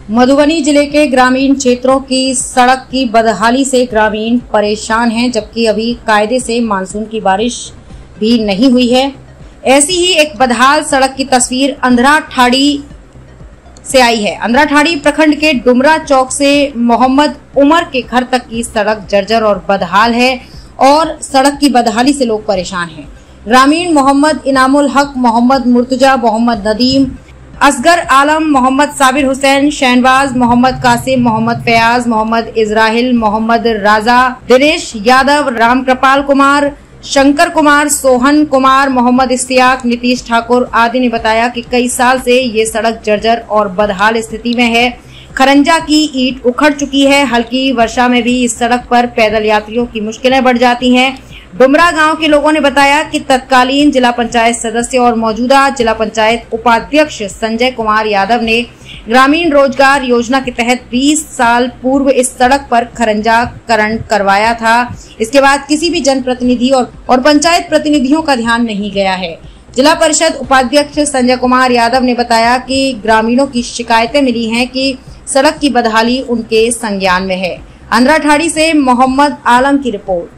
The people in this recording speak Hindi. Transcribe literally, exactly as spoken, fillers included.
मधुबनी जिले के ग्रामीण क्षेत्रों की सड़क की बदहाली से ग्रामीण परेशान हैं, जबकि अभी कायदे से मानसून की बारिश भी नहीं हुई है। ऐसी ही एक बदहाल सड़क की तस्वीर अंधरा ठाड़ी से आई है। अंधरा ठाड़ी प्रखंड के डुमरा चौक से मोहम्मद उमर के घर तक की सड़क जर्जर और बदहाल है और सड़क की बदहाली से लोग परेशान हैं। ग्रामीण मोहम्मद इनामुल हक, मोहम्मद मुर्तजा, मोहम्मद नदीम, असगर आलम, मोहम्मद साबिर हुसैन, शहनवाज, मोहम्मद कासिम, मोहम्मद फयाज, मोहम्मद इजराहिल, मोहम्मद राजा, दिनेश यादव, राम कृपाल कुमार, शंकर कुमार, सोहन कुमार, मोहम्मद इश्तियाक, नीतीश ठाकुर आदि ने बताया कि कई साल से ये सड़क जर्जर और बदहाल स्थिति में है। खरंजा की ईंट उखड़ चुकी है। हल्की वर्षा में भी इस सड़क पर पैदल यात्रियों की मुश्किलें बढ़ जाती हैं। डुमरा गांव के लोगों ने बताया कि तत्कालीन जिला पंचायत सदस्य और मौजूदा जिला पंचायत उपाध्यक्ष संजय कुमार यादव ने ग्रामीण रोजगार योजना के तहत बीस साल पूर्व इस सड़क पर खरंजाकरण करवाया था। इसके बाद किसी भी जनप्रतिनिधि और, और पंचायत प्रतिनिधियों का ध्यान नहीं गया है। जिला परिषद उपाध्यक्ष संजय कुमार यादव ने बताया कि ग्रामीणों की शिकायतें मिली हैं कि सड़क की बदहाली उनके संज्ञान में है। अंधरा ठाड़ी से मोहम्मद आलम की रिपोर्ट।